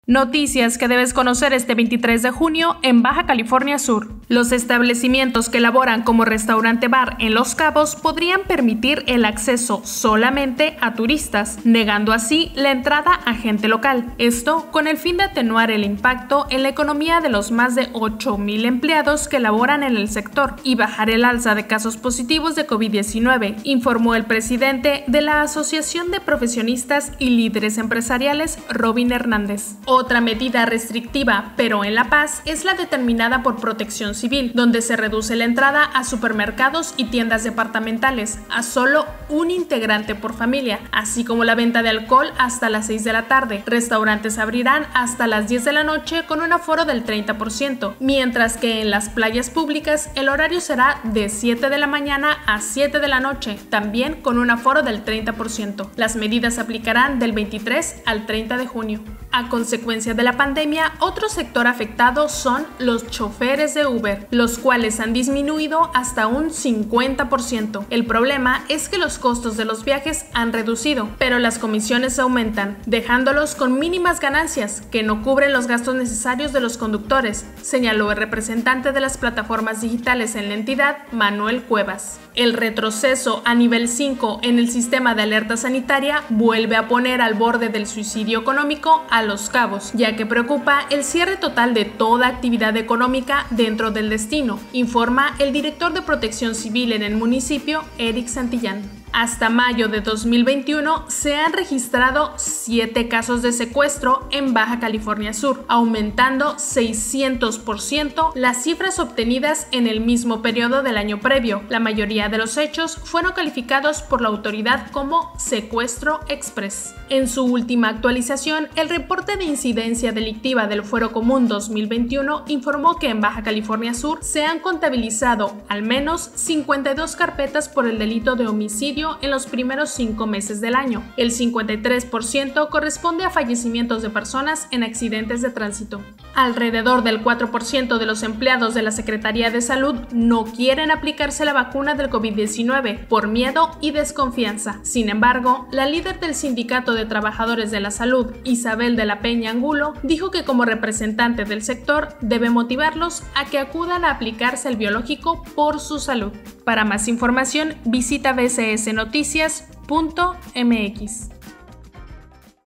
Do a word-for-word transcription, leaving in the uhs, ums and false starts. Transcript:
Noticias que debes conocer este veintitrés de junio en Baja California Sur. Los establecimientos que laboran como restaurante-bar en Los Cabos podrían permitir el acceso solamente a turistas, negando así la entrada a gente local. Esto con el fin de atenuar el impacto en la economía de los más de ocho mil empleados que laboran en el sector y bajar el alza de casos positivos de COVID diecinueve, informó el presidente de la Asociación de Profesionistas y Líderes Empresariales, Robin Hernández. Otra medida restrictiva, pero en La Paz, es la determinada por Protección Civil, donde se reduce la entrada a supermercados y tiendas departamentales a solo un integrante por familia, así como la venta de alcohol hasta las seis de la tarde. Restaurantes abrirán hasta las diez de la noche con un aforo del treinta por ciento, mientras que en las playas públicas el horario será de siete de la mañana a siete de la noche, también con un aforo del treinta por ciento. Las medidas se aplicarán del veintitrés al treinta de junio. A consecuencia de la pandemia, otro sector afectado son los choferes de Uber, los cuales han disminuido hasta un cincuenta por ciento. El problema es que los costos de los viajes han reducido, pero las comisiones aumentan, dejándolos con mínimas ganancias que no cubren los gastos necesarios de los conductores, señaló el representante de las plataformas digitales en la entidad, Manuel Cuevas. El retroceso a nivel cinco en el sistema de alerta sanitaria vuelve a poner al borde del suicidio económico a Los Cabos, ya que preocupa el cierre total de toda actividad económica dentro del destino, informa el director de Protección Civil en el municipio, Eric Santillán. Hasta mayo de dos mil veintiuno se han registrado siete casos de secuestro en Baja California Sur, aumentando seiscientos por ciento las cifras obtenidas en el mismo periodo del año previo. La mayoría de los hechos fueron calificados por la autoridad como secuestro express. En su última actualización, el reporte de incidencia delictiva del Fuero Común dos mil veintiuno informó que en Baja California Sur se han contabilizado al menos cincuenta y dos carpetas por el delito de homicidio en los primeros cinco meses del año. El cincuenta y tres por ciento corresponde a fallecimientos de personas en accidentes de tránsito. Alrededor del cuatro por ciento de los empleados de la Secretaría de Salud no quieren aplicarse la vacuna del COVID diecinueve por miedo y desconfianza. Sin embargo, la líder del Sindicato de Trabajadores de la Salud, Isabel de la Peña Angulo, dijo que como representante del sector debe motivarlos a que acudan a aplicarse el biológico por su salud. Para más información, visita b c s noticias punto m x.